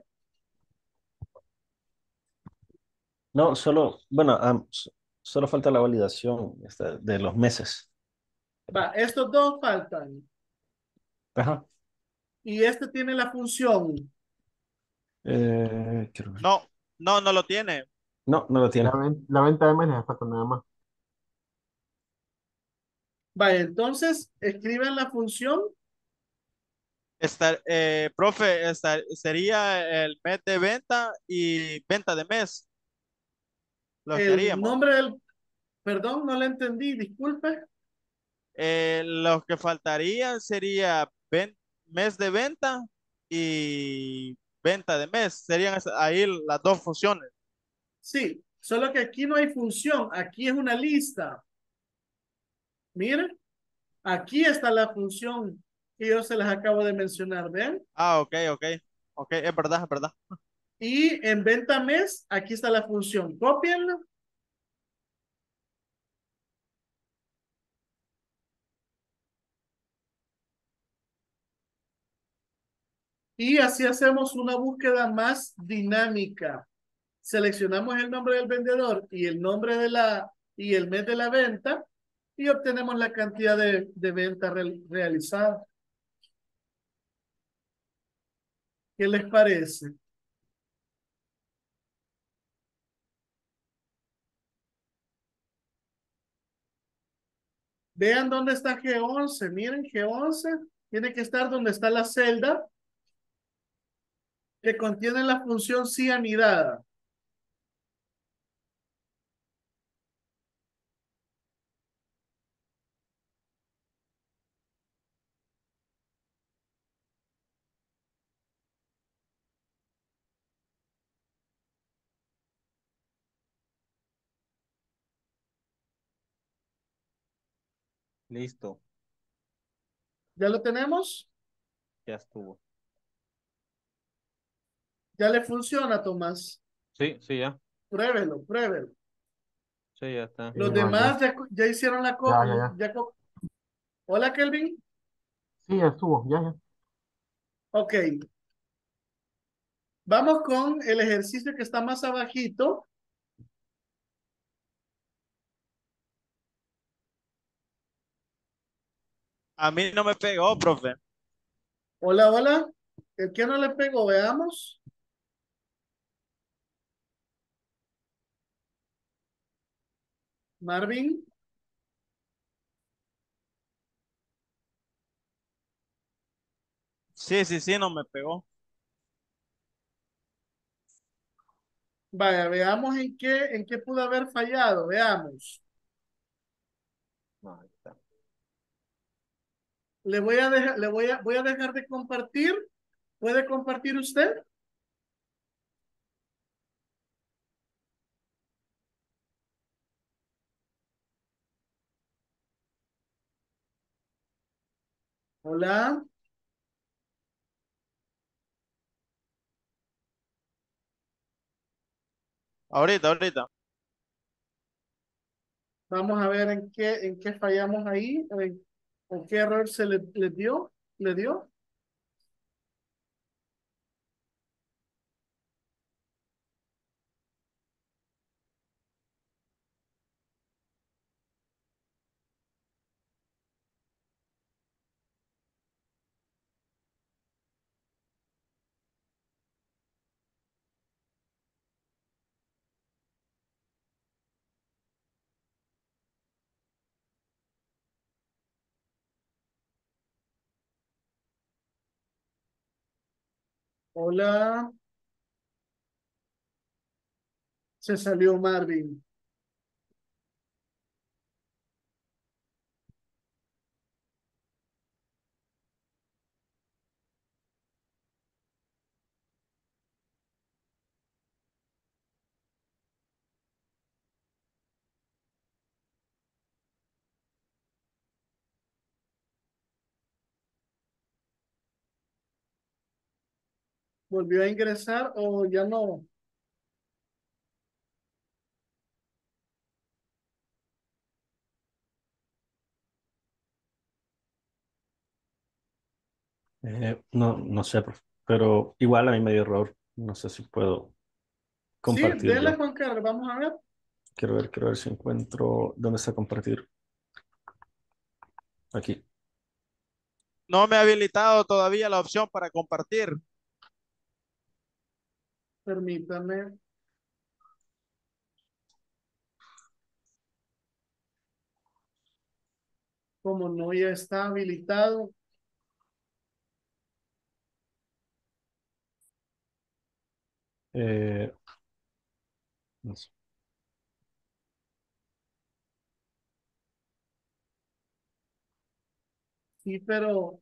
No, solo, bueno, am, s- solo falta la validación esta, de los meses. va, estos dos faltan. Ajá. Y este tiene la función. Eh, quiero ver. No, no, no lo tiene. No, no lo La, tiene. ven- la venta de meses falta nada más. Va, entonces, escriban la función. Estar, eh, profe, estar- sería el mes de venta y venta de mes, lo que El haríamos. nombre del, perdón, no le entendí, disculpe. Eh, lo que faltaría sería ven- mes de venta y venta de mes. Serían es- ahí las dos funciones. Sí, solo que aquí no hay función, aquí es una lista. Miren, aquí está la función que yo se las acabo de mencionar, ¿ven? Ah, ok, ok. Ok, es verdad, es verdad. Y en venta mes, aquí está la función. Cópienla. Y así hacemos una búsqueda más dinámica. Seleccionamos el nombre del vendedor y el nombre de la y el mes de la venta y obtenemos la cantidad de, de venta real- realizada. ¿Qué les parece? Vean dónde está G once. Miren, G once tiene que estar donde está la celda que contiene la función sí anidada. Listo, ¿Ya lo tenemos? ya estuvo. ¿Ya le funciona, Tomás? Sí, sí, ya. Pruébelo, pruébelo. Sí, ya está. Los Sí, vaya. demás ya, ya hicieron la Ya, co- ya, ya. ya co- Hola, Kelvin. Sí, ya estuvo, ya, ya. Ok. Vamos con el ejercicio que está más abajito. A mí no me pegó, profe. Hola, hola. ¿El que no le pegó? Veamos. Marvin. Sí, sí, sí, no me pegó. Vaya, veamos en qué, en qué pudo haber fallado. Veamos. No, ahí está. Le voy a dejar, le voy a, voy a dejar de compartir. ¿Puede compartir usted? Hola. Ahorita, ahorita. Vamos a ver en qué, en qué fallamos ahí. O, en- o qué error se le, le dio. ¿Le dio? Hola. Se salió Marvin. ¿Volvió a ingresar o ya no? Eh, no, no sé, profe, pero igual a mí me dio error. No sé si puedo Sí, compartir dele yo. Juan Carlos. Vamos a ver. Quiero ver, quiero ver si encuentro dónde está compartir. Aquí. No me ha habilitado todavía la opción para compartir. Permítame. Como no ya está habilitado. Eh, no sé. Sí, pero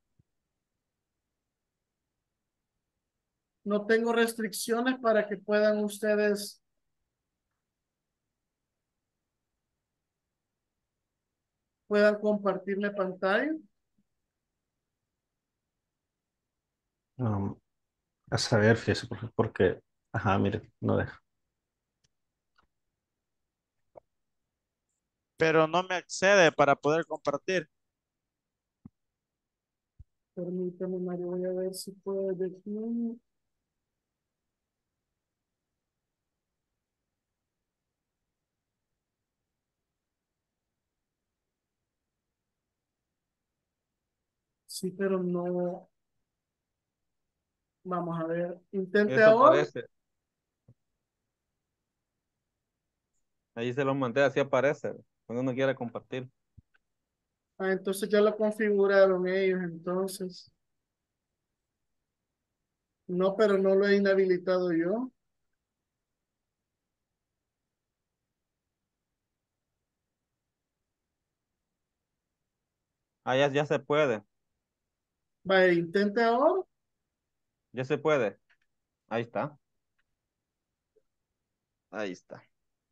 no tengo restricciones para que puedan ustedes, puedan compartirle pantalla. Um, a saber, fíjese, profe, porque, ajá, mire, no deja. Pero no me accede para poder compartir. Permítame, Mario, voy a ver si puedo definir. Sí, pero no. Vamos a ver. Intente Eso ahora. aparece. Ahí se los mandé, así aparece. Cuando uno quiere compartir. Ah, entonces ya lo configuraron ellos, entonces. No, pero no lo he inhabilitado yo. Ah, ya, ya se puede. Vaya, intente ahora. Ya se puede. Ahí está. Ahí está.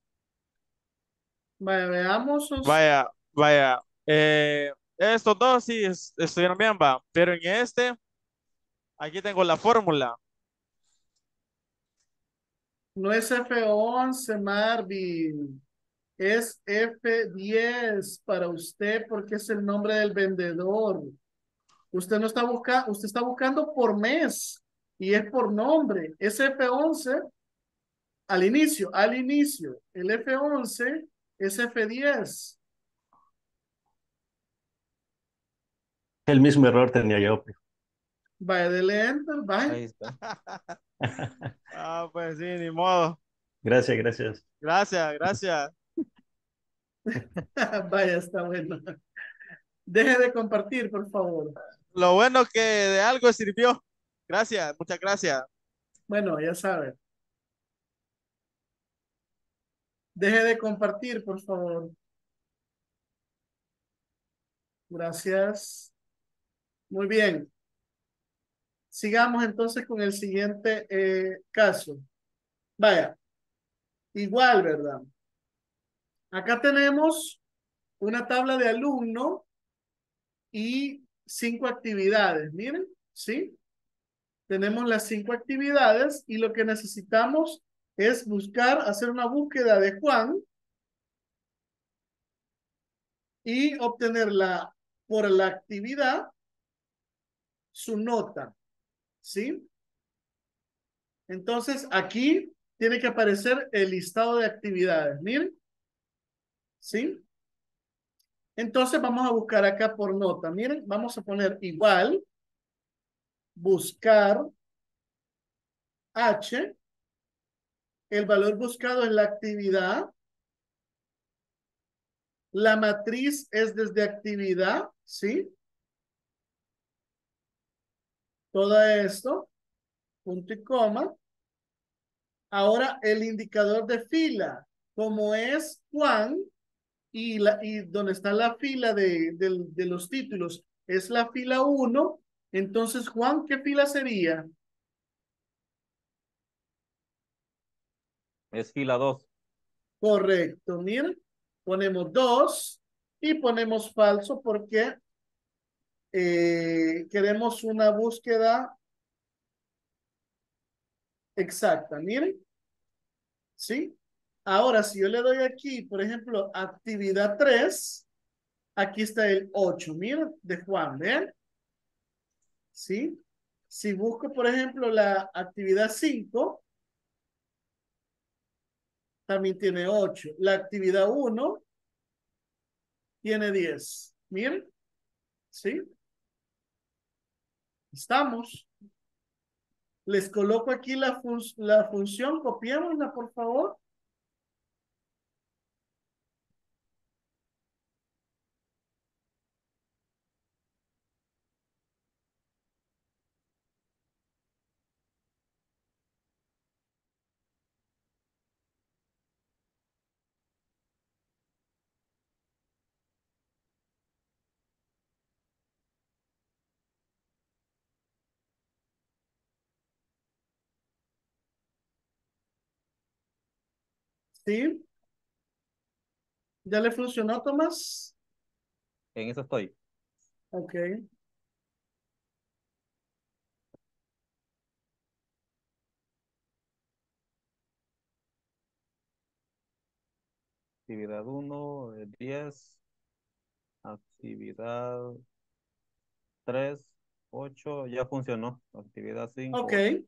Vaya, veamos. os- Vaya, vaya. Eh, estos dos sí es- estuvieron bien, va. Pero en este, aquí tengo la fórmula. No es F once, Marvin. Es F diez para usted porque es el nombre del vendedor. Usted no está buscando, usted está buscando por mes y es por nombre. Es F once al inicio, al inicio. El F once es F diez. El mismo error tenía yo. Vaya, dele enter, vaya. Ahí está. Ah, pues sí, ni modo. Gracias, gracias. Gracias, gracias. Vaya, está bueno. Deje de compartir, por favor. Lo bueno que de algo sirvió. Gracias, muchas gracias. Bueno, ya sabe. Deje de compartir, por favor. Gracias. Muy bien. Sigamos entonces con el siguiente eh, caso. Vaya, igual, ¿verdad? Acá tenemos una tabla de alumno y cinco actividades. Miren, ¿sí? Tenemos las cinco actividades y lo que necesitamos es buscar, hacer una búsqueda de Juan y obtener la, por la actividad su nota, ¿sí? Entonces aquí tiene que aparecer el listado de actividades, miren, ¿sí? Entonces vamos a buscar acá por nota, miren, vamos a poner igual, buscar H, el valor buscado es la actividad, la matriz es desde actividad, ¿sí? Todo esto, punto y coma. Ahora el indicador de fila, como es Juan, y, la, y donde está la fila de, de, de los títulos, es la fila uno, entonces Juan, ¿qué fila sería? Es fila dos. Correcto, miren, ponemos dos y ponemos falso porque eh, queremos una búsqueda exacta, miren, ¿sí? Ahora, si yo le doy aquí, por ejemplo, actividad tres, aquí está el ocho, miren, de Juan, ¿ven? ¿Sí? Si busco, por ejemplo, la actividad cinco, también tiene ocho. La actividad uno tiene diez. Miren, ¿sí? Estamos. Les coloco aquí la, fun la función, copiémosla, por favor. ¿Sí? ¿Ya le funcionó, Tomás? En eso estoy. Ok. Actividad uno, diez. Actividad tres, ocho. Ya funcionó. Actividad cinco, Ok. ocho.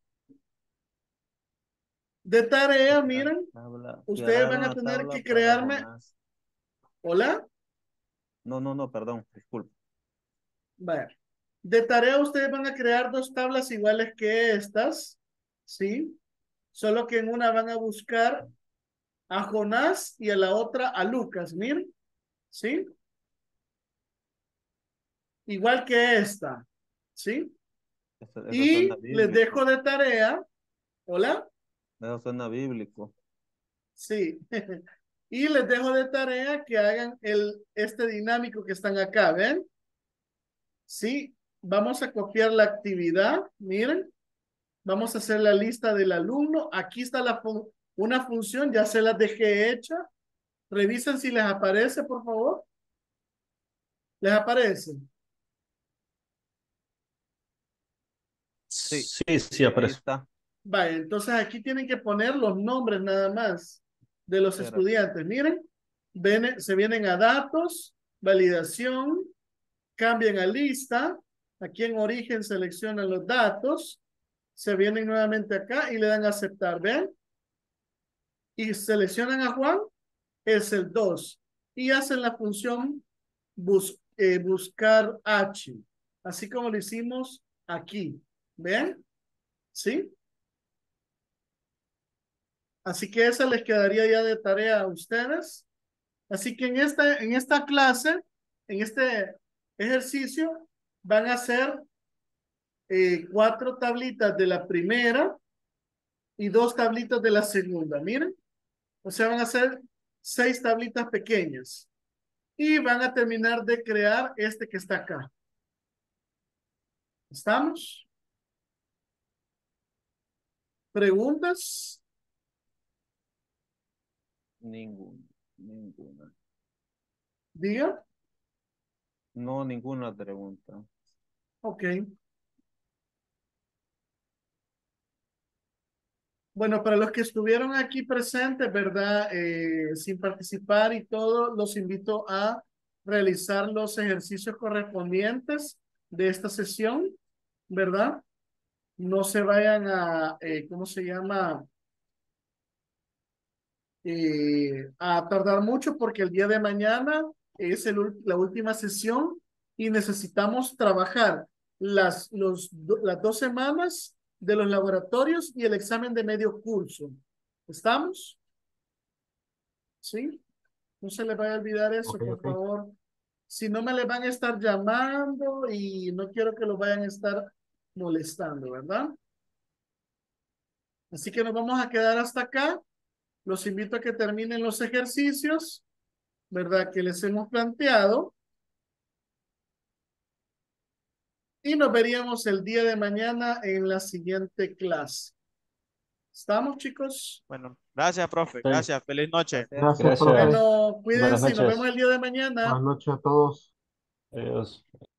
De tarea, La miren, tabla. ustedes Crear van a una tener tabla que para crearme. Jonás. ¿Hola? No, no, no, perdón. Disculpe. Vaya. De tarea ustedes van a crear dos tablas iguales que estas, ¿sí? Solo que en una van a buscar a Jonás y a la otra a Lucas, miren, ¿sí? Igual que esta, ¿sí? Eso, eso suena Y les dejo bíblico. de tarea, ¿hola? Eso suena bíblico. Sí. Y les dejo de tarea que hagan el, este dinámico que están acá, ¿ven? Sí, vamos a copiar la actividad, miren. Vamos a hacer la lista del alumno. Aquí está la fun una función, ya se las dejé hecha. Revisen si les aparece, por favor. ¿Les aparece? Sí, Sí, sí, ahí aparece. está. Vale, entonces aquí tienen que poner los nombres nada más. de los Pero- estudiantes. Miren, ven- se vienen a datos, validación, cambian a lista, aquí en origen seleccionan los datos, se vienen nuevamente acá y le dan a aceptar, ¿ven? Y seleccionan a Juan, es el dos, y hacen la función bus- eh, buscar H, así como lo hicimos aquí, ¿ven? ¿Sí? Así que esa les quedaría ya de tarea a ustedes. Así que en esta, en esta clase, en este ejercicio, van a hacer eh, cuatro tablitas de la primera y dos tablitas de la segunda. Miren, o sea, van a hacer seis tablitas pequeñas y van a terminar de crear este que está acá. ¿Estamos? ¿Preguntas? Ninguna, ninguna. Diga. No, ninguna pregunta. Ok. Bueno, para los que estuvieron aquí presentes, ¿verdad? Eh, sin participar y todo, los invito a realizar los ejercicios correspondientes de esta sesión, ¿verdad? No se vayan a, eh, ¿cómo se llama? Eh, a tardar mucho porque el día de mañana es el ul- la última sesión y necesitamos trabajar las, los, do- las dos semanas de los laboratorios y el examen de medio curso. ¿Estamos? ¿Sí? No se les vaya a olvidar eso, Ok, por ok. favor. Si no me les van a estar llamando y no quiero que los vayan a estar molestando, ¿verdad? Así que nos vamos a quedar hasta acá. Los invito a que terminen los ejercicios, ¿verdad? Que les hemos planteado. Y nos veríamos el día de mañana en la siguiente clase. ¿Estamos, chicos? Bueno, gracias, profe. Sí. Gracias. Feliz noche. Gracias, Gracias. profe. Bueno, Buenas cuídense y nos vemos noches. el día de mañana. Buenas noches a todos. Adiós.